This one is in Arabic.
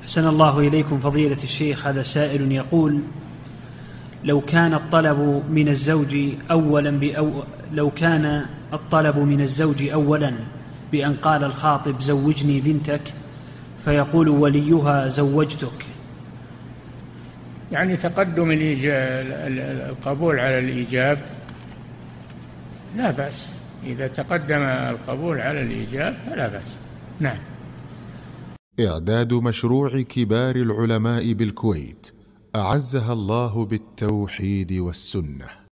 أحسن الله إليكم فضيلة الشيخ. هذا سائل يقول: لو كان الطلب من الزوج أولا بأن قال الخاطب زوجني بنتك، فيقول وليها زوجتك، يعني تقدم القبول على الإيجاب لا بأس. إذا تقدم القبول على الإيجاب فلا بأس. نعم. إعداد مشروع كبار العلماء بالكويت أعزها الله بالتوحيد والسنة.